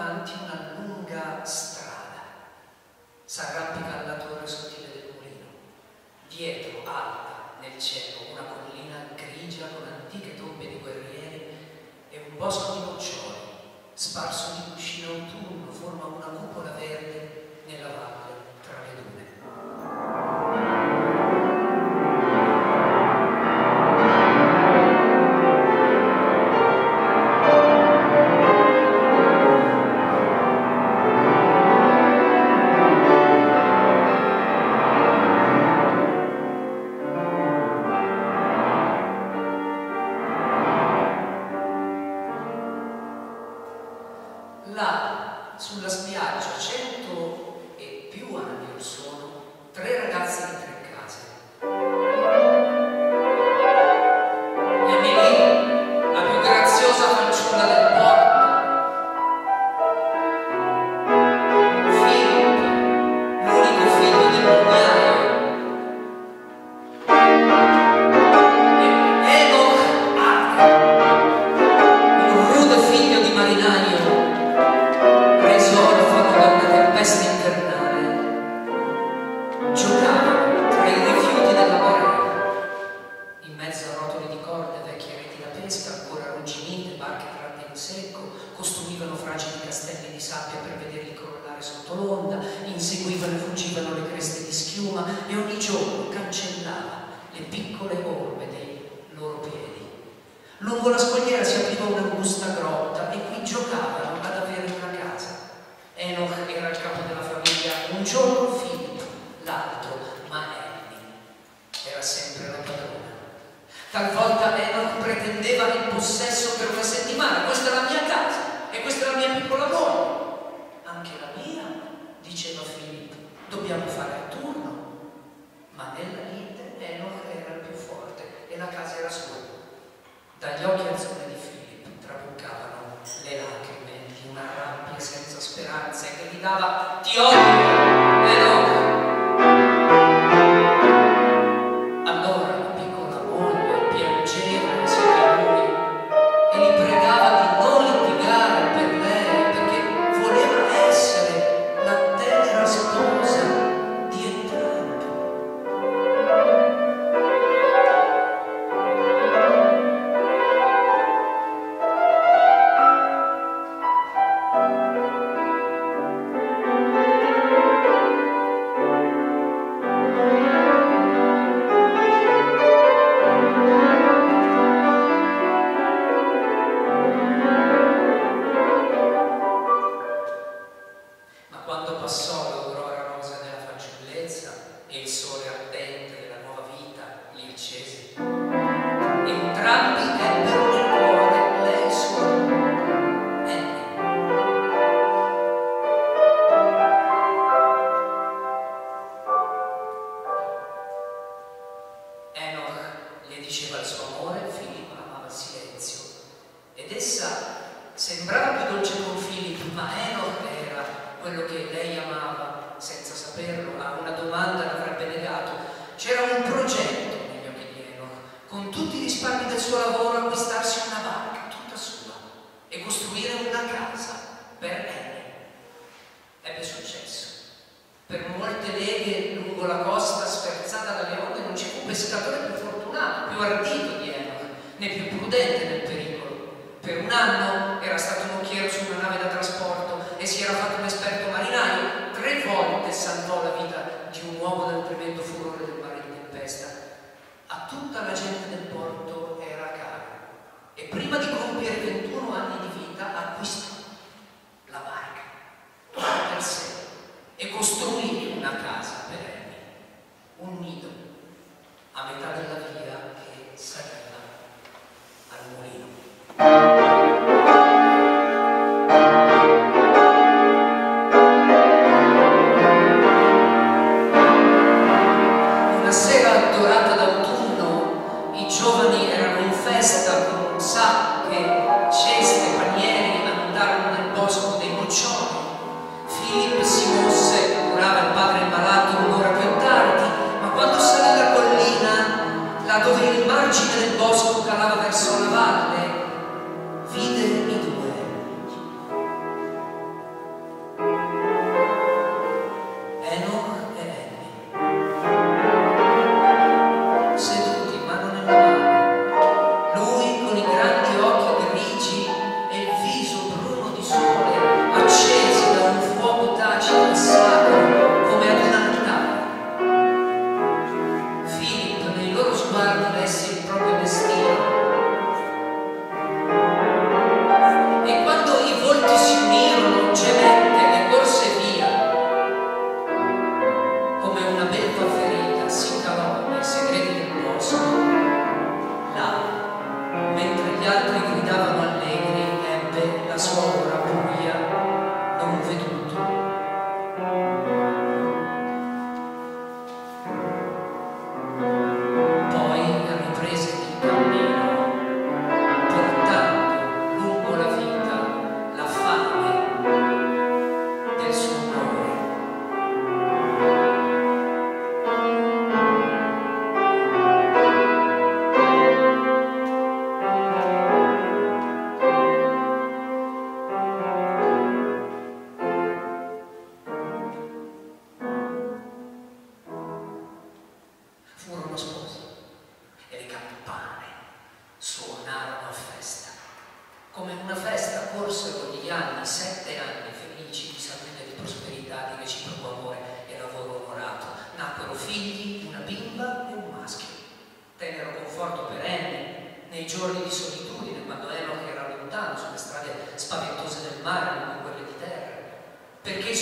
davanti una lunga strada. S'arrampica alla torre sottile del mulino. Dietro, alta, nel cielo, una collina grigia con antiche tombe di guerrieri e un bosco di noccioli, sparso di cuscino autunno, forma una cupola verde nella valle tra le dune. Là, sulla spiaggia, 100 e più anni or sono, 3 ragazzi di 3 case. Emily, la più graziosa fanciulla del porto. Philip, l'unico figlio del mugnaio. E Enoch Arden, un rude figlio di marinaio, invernale, giocavano tra i rifiuti della marea, in mezzo a rotoli di corde, vecchie reti da pesca, ancora arrugginite, barche tratte in secco, costruivano fragili castelli di sabbia per vederli crollare sotto l'onda, inseguivano e fuggivano le creste di schiuma e ogni giorno cancellava le piccole orme dei loro piedi. Lungo la scogliera si apriva un'angusta grotta e qui giocavano ad avere una casa. Enoch era il capo della famiglia, un giorno Philip, l'altro, ma Emily era sempre la padrona. Talvolta Enoch pretendeva il possesso per una settimana. Questa è la mia casa e questa è la mia piccola moglie. Anche la mia, diceva Philip, dobbiamo fare a turno. Ma nella lite Enoch era il più forte e la casa era sua. Dagli occhi azzurri di Philip traboccavano le lacrime di una rabbia senza speranza e gridava: "Ti odio, Enoch!" Allora la piccola moglie piangeva insieme a lui e gli pregava di non litigare per lei, perché voleva essere la tenera sposa di entrambi. Quando passò l'aurora rosa della fanciullezza e il sole ardente della nuova vita li accese, entrambi ebbero nel cuore lei sola, Emily. Enoch le diceva il suo amore, Philip amava il silenzio, ed essa sembrava più dolce con Philip, ma Enoch era quello che lei amava senza saperlo. A una domanda l'avrebbe negato. C'era un progetto negli occhi di Enoch, con tutti i risparmi del suo lavoro acquistarsi una barca tutta sua e costruire una casa per Emily. Ebbe successo. Per molte leghe lungo la costa sferzata dalle onde non ci fu pescatore più fortunato, più ardito di Enoch, né più prudente nel pericolo. Per un anno era stato nocchiero su una nave da trasporto e si era fatto un esperto marinaio. 3 volte salvò la vita di un uomo dal tremendo furore del mare di tempesta. A tutta la gente del porto era caro e prima di compiere 21 anni di vita acquistò la barca tutta per sé e costruì una casa per Emily, un nido a metà della via che saliva al mulino. Una sera dorata d'autunno, i giovani erano in festa con sacche, ceste, panieri, andarono nel bosco dei noccioli. Philip si mosse, curava il padre malato un'ora più tardi, ma quando salì la collina, là dove il margine del bosco calava verso la valle, vide i 2.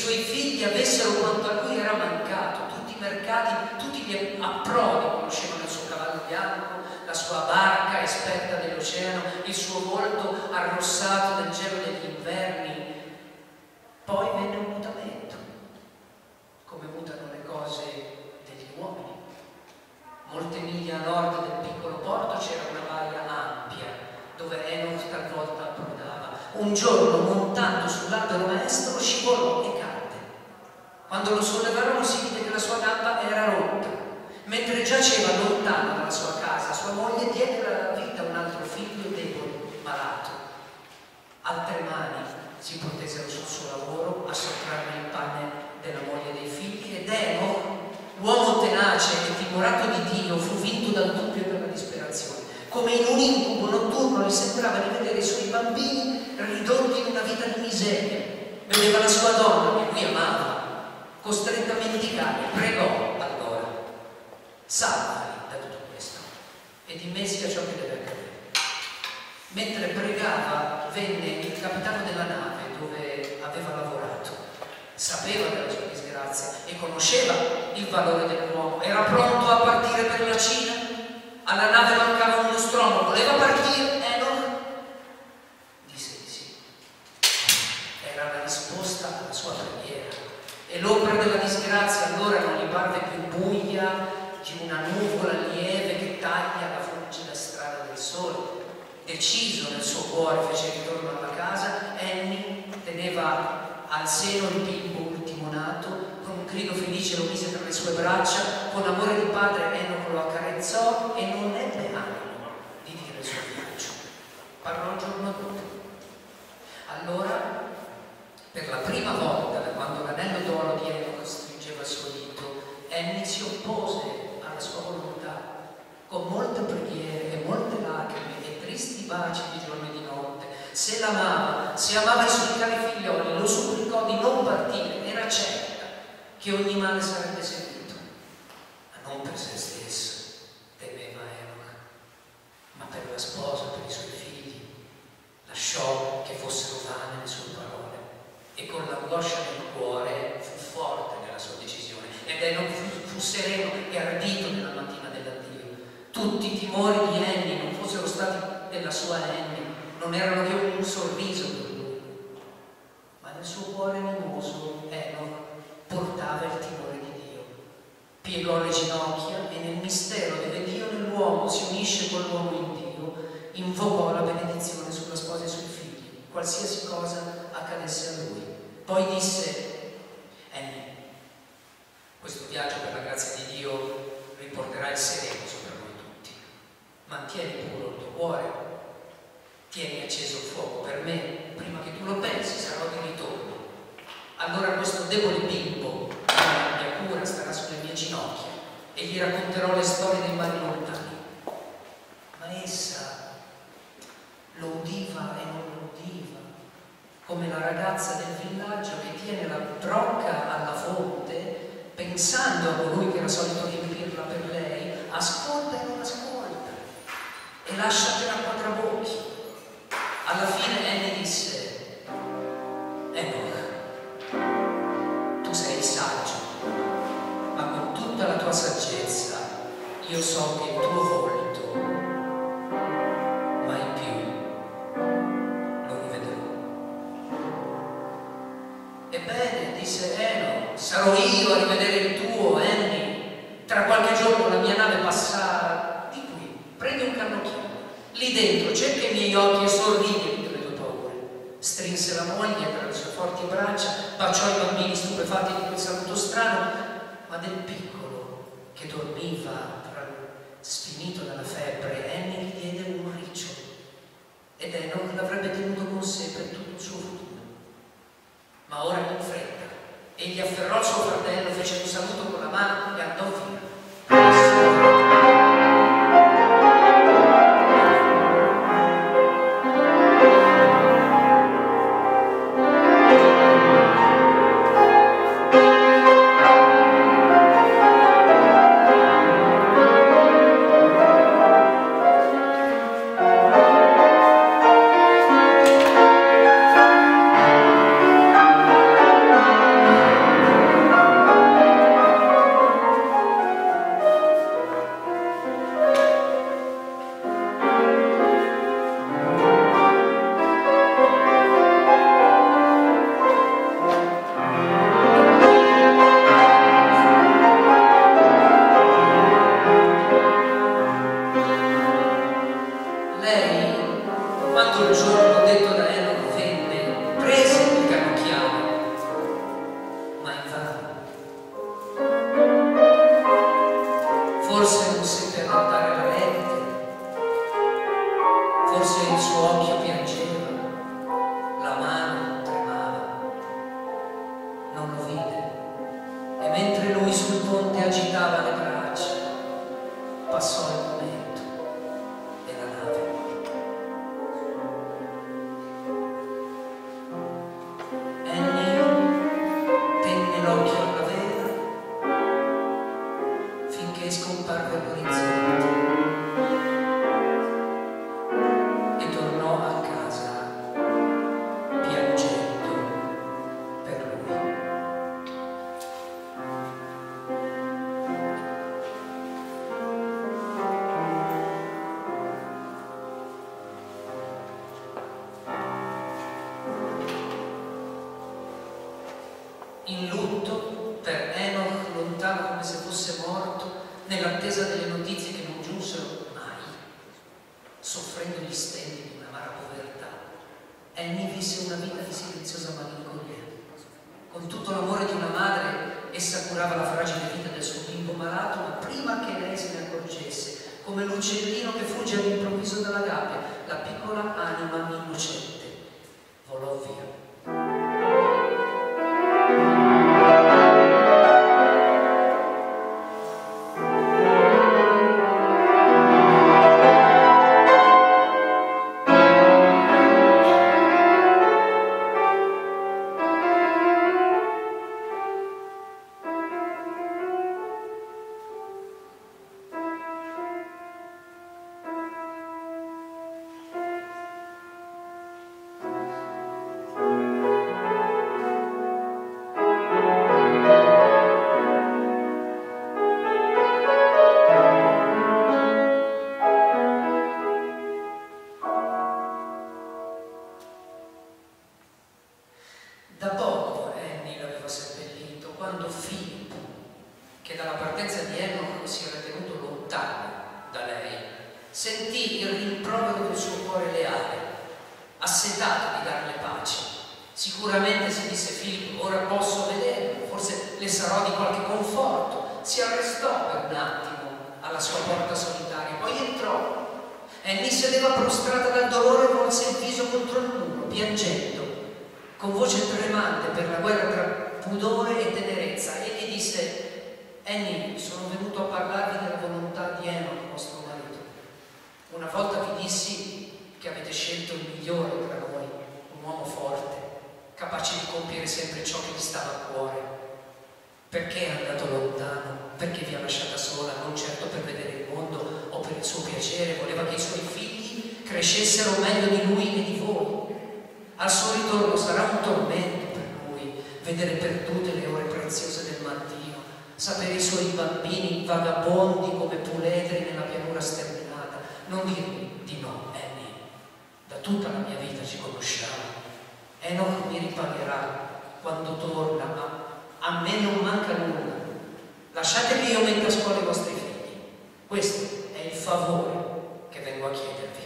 suoi figli avessero quanto a lui era mancato. Tutti i mercati, tutti gli approdi conoscevano il suo cavallo bianco, la sua barca esperta dell'oceano, il suo volto arrossato dal gelo degli inverni. Poi venne un mutamento, come mutano le cose degli uomini. Molte miglia a nord del piccolo porto c'era una baia ampia, dove Enoch talvolta approdava. Un giorno, montando sull'albero maestro, scivolò e cadde. Quando lo sollevarono si vide che la sua gamba era rotta. Mentre giaceva lontano dalla sua casa, sua moglie diede la vita a un altro figlio debole, malato. Altre mani si protesero sul suo lavoro a sottrarre il pane della moglie e dei figli, ed Enoch, l'uomo tenace e timorato di Dio, fu vinto dal dubbio e dalla disperazione. Come in un incubo notturno gli sembrava di vedere i suoi bambini ridotti in una vita di miseria. Vedeva la sua donna, che lui amava, costretta a mendicare. Pregò allora: salvali da tutto questo e di me sia ciò che deve accadere. Mentre pregava venne il capitano della nave dove aveva lavorato. Sapeva della sua disgrazia e conosceva il valore dell'uomo. Era pronto a partire per la Cina. Alla nave mancava uno nostromo. Voleva partire. Enoch disse di sì. Era la risposta alla sua preghiera. E l'ombra della disgrazia allora non gli parve più buia di una nuvola lieve che taglia la fulgida strada del sole. Deciso nel suo cuore fece ritorno alla casa. Annie teneva al seno il bimbo ultimo nato. Con un grido felice lo mise tra le sue braccia. Con amore di padre Enoch lo accarezzò e non ebbe animo di dire il suo viaggio. Parlò il giorno dopo. Allora, per la prima volta, da quando l'anello d'oro di Enoch stringeva il suo dito, Annie si oppose alla sua volontà. Con molte preghiere e molte lacrime e tristi baci di giorno e di notte, se l'amava, se amava i suoi cari figlioli, lo supplicò di non partire. Era certa che ogni male sarebbe seguito, ma non per se stesso, temeva Enoch, ma per la sposa, per i suoi figli. Lasciò che fossero vane le sue parole e con l'angoscia nel cuore fu forte nella sua decisione, ed Enoch fu sereno e ardito nella mattina dell'addio. Tutti i timori di Annie non fossero stati della sua Annie, non erano che un sorriso per lui, ma nel suo cuore animoso Enoch portava il timore di Dio. Piegò le ginocchia e nel mistero dove Dio nell'uomo si unisce con l'uomo in Dio, invocò la benedizione sulla sposa e sui figli, qualsiasi cosa accadesse a lui. Poi disse: Annie, questo viaggio per la grazia di Dio riporterà il sereno sopra noi tutti. Mantieni puro il tuo cuore, tieni acceso il fuoco per me, prima che tu lo pensi sarò di ritorno. Allora questo debole bimbo, la mia cura, starà sulle mie ginocchia e gli racconterò le storie dei mari lontani. Ma essa lo udiva e non lo udiva, come la ragazza del villaggio che tiene la brocca alla fonte, pensando a colui che era solito riempirla per lei, ascolta e non ascolta, e lascia per a quattrabocchi. Alla fine Annie disse: Enoch, tu sei saggio, ma con tutta la tua saggezza io so che il tuo volto mai più lo rivedrò. Ebbene, disse Enoch, sarò io a rivedere il tuo, Annie. Tra qualche giorno la mia nave passerà di qui, prendi un cannocchiale, lì dentro cerca i miei occhi e sorridi tutte le tue paure. Strinse la moglie tra le sue forti braccia, baciò i bambini stupefatti di quel saluto strano, ma del piccolo che dormiva sfinito dalla febbre, Annie gli diede un riccio, ed Enoch l'avrebbe tenuto con sé per tutto il suo futuro. Ma ora in fretta egli afferrò il suo fratello, fece un saluto con la mano e andò via. non lo vide, e mentre lui sul ponte agitava le braccia, passò il momento e la nave. Annie tenne l'occhio alla vela finché scomparve all'orizzonte e tornò a casa piangendo per lui. In lutto per Enoch, lontano come se fosse morto, nell'attesa delle notizie che non giunsero mai, soffrendo gli stenti di un'amara povertà, Annie visse una vita di silenziosa malinconia. Con tutto l'amore di una madre, essa curava la fragile vita del suo bimbo malato, ma prima che lei se ne accorgesse, come l'uccellino che fugge all'improvviso dalla gabbia, la piccola anima innocente volò via. Da poco Annie l'aveva seppellito, quando Philip, che dalla partenza di Enoch si era tenuto lontano da lei, sentì il rimprovero del suo cuore leale, assetato di darle pace. Sicuramente, si disse Philip, ora posso vedere, forse le sarò di qualche conforto. Si arrestò per un attimo alla sua porta solitaria, poi entrò. Annie sedeva prostrata dal dolore e volse il viso contro il muro, piangendo, con voce tremante per la guerra tra pudore e tenerezza. Egli disse: Annie, sono venuto a parlarvi della volontà di Enoch, vostro marito. Una volta vi dissi che avete scelto il migliore tra noi, un uomo forte, capace di compiere sempre ciò che gli stava a cuore. Perché è andato lontano? Perché vi ha lasciata sola, non certo per vedere il mondo o per il suo piacere. Voleva che i suoi figli crescessero meglio di lui e di voi. Al suo ritorno sarà un tormento per lui vedere perdute le ore preziose del mattino, sapere i suoi bambini vagabondi come puledri nella pianura sterminata. Non dirmi di no, Annie, da tutta la mia vita ci conosciamo. Enoch mi ripagherà quando torna, ma a me non manca nulla. Lasciate che io metta a scuola i vostri figli. Questo è il favore che vengo a chiedervi.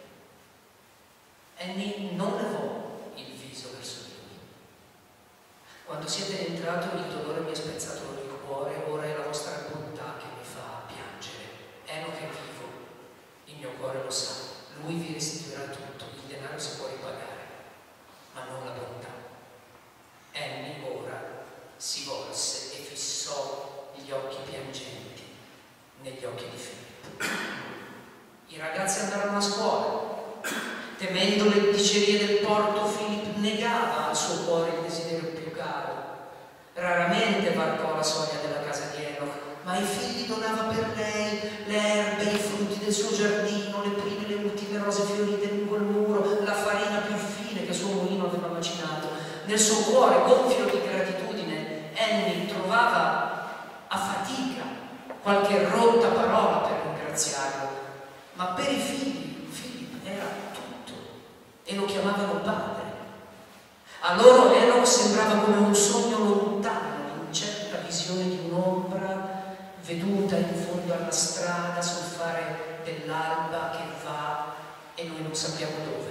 Annie non levò il viso verso di lui. Quando siete entrato, il dolore mi ha spezzato il cuore, ora è la vostra bontà che mi fa piangere. Enoch è vivo, il mio cuore lo sa, lui vi restituirà tutto, il denaro si può ripagare, ma non la bontà. Annie ora si volse e fissò gli occhi piangenti negli occhi di Philip. I ragazzi andarono a scuola. Temendo le dicerie del porto, Philip negava al suo cuore il desiderio più caro. Raramente varcò la soglia della casa di Enoch, ma ai figli donava per lei le erbe, i frutti del suo giardino, le prime e le ultime rose fiorite lungo il muro, la farina più fine che suo mulino aveva macinato. Nel suo cuore, gonfio di gratitudine, Annie trovava a fatica qualche rotta parola per ringraziarlo, ma per i figli Philip era tutto e lo chiamavano padre. A loro Enoch sembrava come un sogno lontano, l'incerta visione di un'ombra veduta in fondo alla strada sul fare dell'alba che va e noi non sappiamo dove.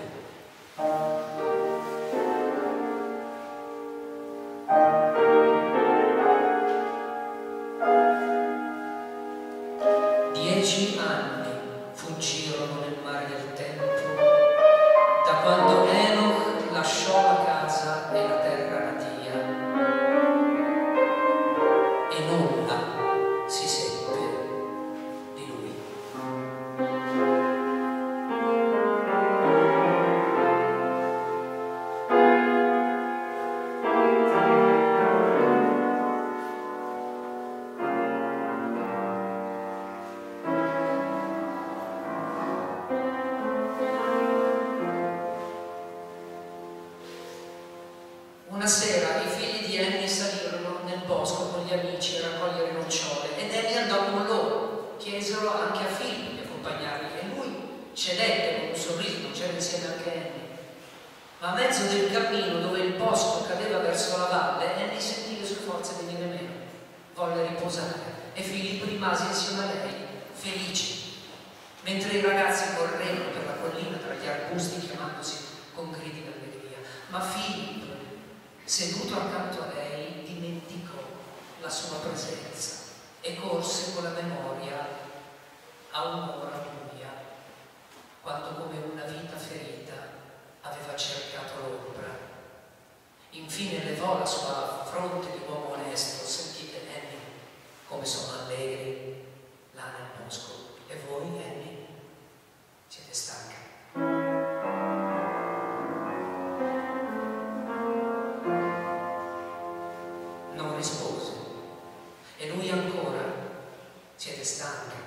10 anni fuggirono figli Annie salirono nel bosco con gli amici a raccogliere nocciole ed Annie andò con loro. Chiesero anche a Filippo di accompagnarli e lui cedette con un sorriso, non c'era insieme anche Annie. Ma a mezzo del cammino dove il bosco cadeva verso la valle, Annie sentì le sue forze venire meno. Volle riposare e Filippo rimase insieme a lei, felice, mentre i ragazzi correvano per la collina tra gli arbusti chiamandosi con gridi d'allegria. Ma Filippo, seduto accanto a lei, dimenticò la sua presenza e corse con la memoria a un'ora buia, quando come una vita ferita aveva cercato l'ombra. Infine levò la sua fronte di uomo onesto. Sentite, Annie, come sono allegri là nel bosco. E voi, Annie, siete stanche? Non rispose. E lui ancora, siete stanche?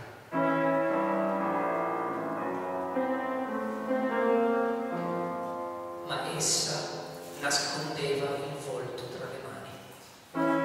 Ma essa nascondeva il volto tra le mani.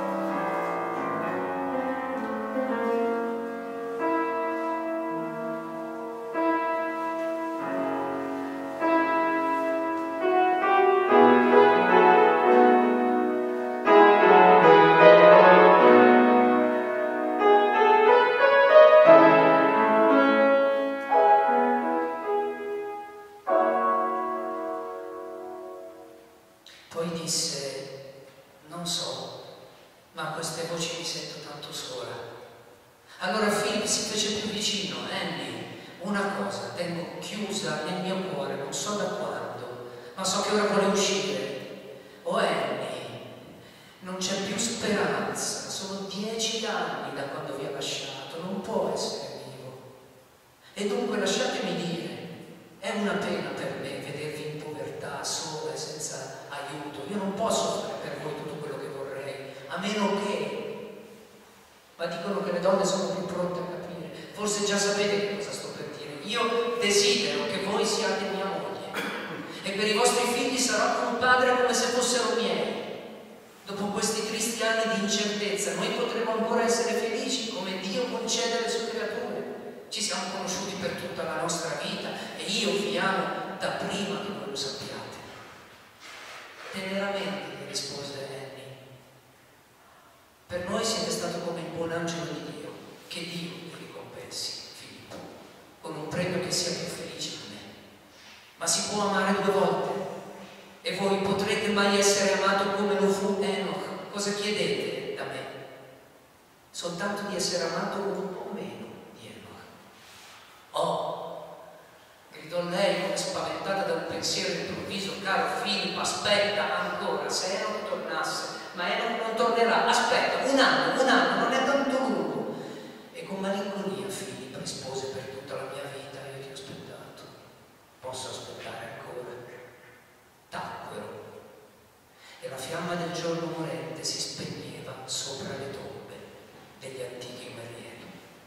Poi disse, non so, ma a queste voci mi sento tanto sola. Allora Philip si fece più vicino. Annie, una cosa tengo chiusa nel mio cuore, non so da quando, ma so che ora vuole uscire. Oh Annie, non c'è più speranza, sono 10 anni da quando vi ha lasciato, non può essere vivo. E dunque lasciatemi dire, è una pena per me vedervi in povertà, sola e senza aiuto. Io non posso fare per voi tutto quello che vorrei, a meno che... Ma dicono che le donne sono più pronte a capire. Forse già sapete che cosa sto per dire. Io desidero che voi siate mia moglie e per i vostri figli sarò un padre come se fossero miei. Dopo questi tristi anni di incertezza noi potremo ancora essere felici come Dio concede alle sue creature. Ci siamo conosciuti per tutta la nostra vita e io vi amo da prima che voi lo sappiate. Teneramente, gli rispose Annie. Per noi siete stato come il buon angelo di Dio, che Dio vi ricompensi, Filippo, con un premio che sia più felice di me. Ma si può amare 2 volte e voi potrete mai essere amato come lo fu Enoch. Cosa chiedete da me? Soltanto di essere amato un po' meno di Enoch. Oh, gridò lei come spaventata da un pensiero improvviso. Caro Filippo, aspetta ancora, se Enoch tornasse, ma Enoch non tornerà, aspetta, un anno, non è tanto lungo. E con malinconia Filippo rispose, per tutta la mia vita io ti ho aspettato, posso aspettare ancora. Tacquero e la fiamma del giorno morente si spegneva sopra le tombe degli antichi guerrieri.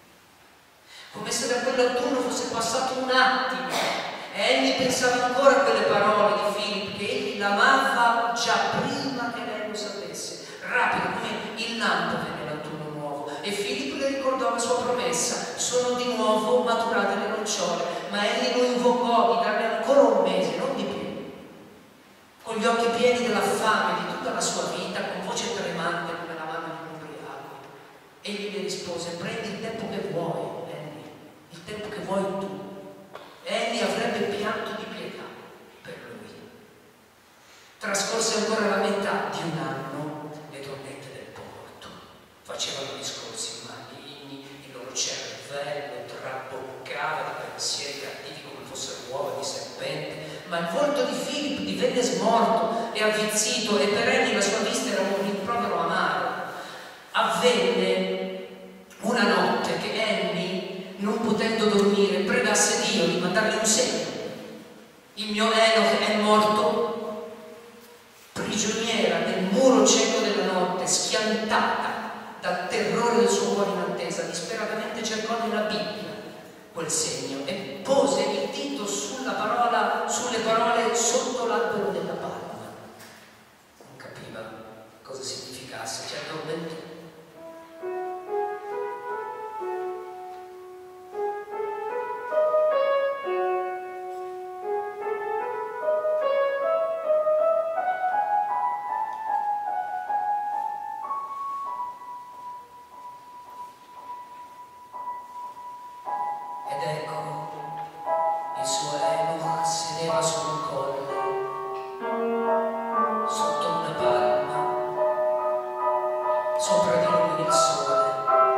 Come se da quell'autunno fosse passato un attimo e Annie pensava ancora a quelle parole di Filippo, che egli l'amava già prima che lei lo sapesse. Rapido come il lampo venne l'autunno nuovo e Filippo le ricordò la sua promessa: sono di nuovo maturate le nocciole. Ma Annie lo invocò di darle ancora un mese, non di più. Con gli occhi pieni della fame di tutta la sua vita, con voce tremante come la mano di un ubriaco, egli le rispose: prendi il tempo che vuoi, Annie, il tempo che vuoi tu. Annie avrebbe pianto di pietà per lui. Trascorse ancora la metà di un anno. Le donnette del porto facevano discorsi maligni, il loro cervello traboccava di pensieri cattivi come fossero uova di serpente. Ma il volto di Filippo divenne smorto e avvizzito e per Annie la sua vista era un rimprovero amaro. Avvenne una notte che Annie, non potendo dormire, pregasse Dio di mandarle un segno. Il mio Enoch è morto. Prigioniera nel muro cieco della notte, schiantata dal terrore del suo cuore in attesa, disperatamente cercò nella Bibbia quel segno e pose il dito sulle parole sotto l'albero della palma. Non capiva cosa significasse, ti addormentò. Ed ecco, il suo Enoch sedeva su un colle, sotto una palma, sopra di lui il sole.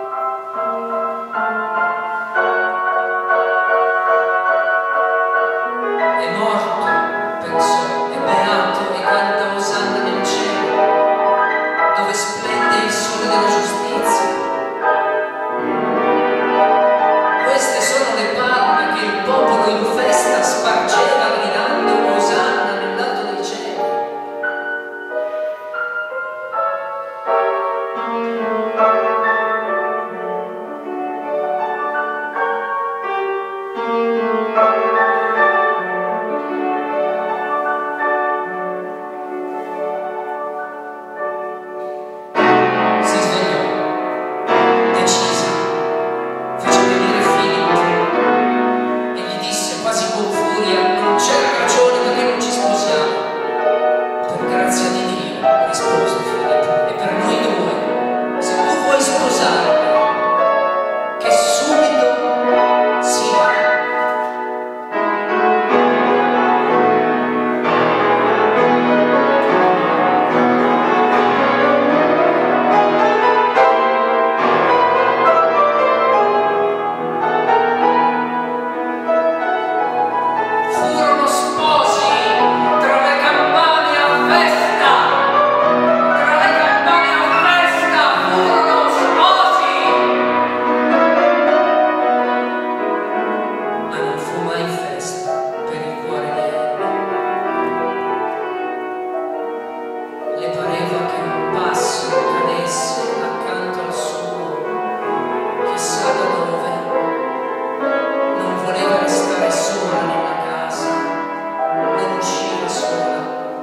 È morto, pensò, è beato e canta osanna nel cielo, dove splende il sole della giustizia. Queste sono le palme che il popolo in festa spargeva gridando osanna nell'alto del cielo. Si svegliò, decisa, fece venire Filippo e gli disse quasi con furia: non c'è ragione perché non ci sposiamo. Per grazia di Dio, rispose Filippo, e per noi due, se tu vuoi sposarmi, che subito sia. Furono sposi tra le campane a festa, tra le campane a festa furono sposi. Ma non fu mai festa per il cuore di Ella. Le pareva che un passo cadesse accanto al suo, chissà da dove. Non voleva restare sola nella casa, non usciva sola.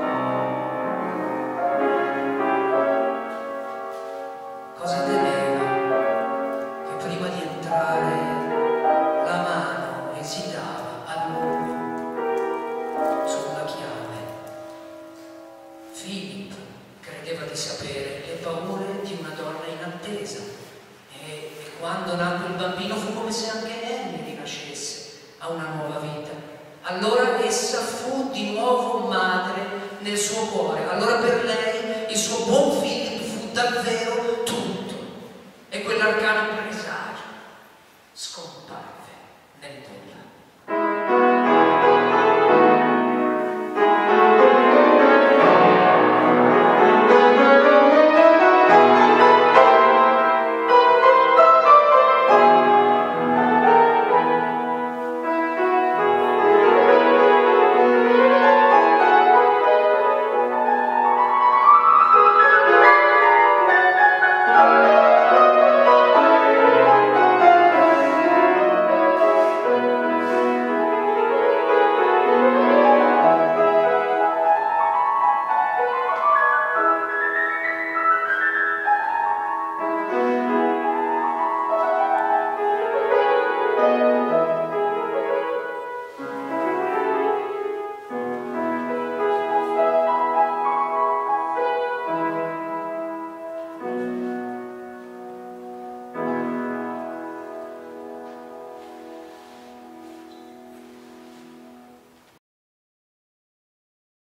Cosa temeva? Che prima di entrare la mano esitava a lungo sulla chiave. Filippo credeva di sapere le paure di una donna in attesa e quando nacque il bambino fu come se anche egli rinascesse a una nuova vita. Allora essa fu di nuovo madre nel suo cuore. Allora per lei il suo buon Filippo fu davvero tutto.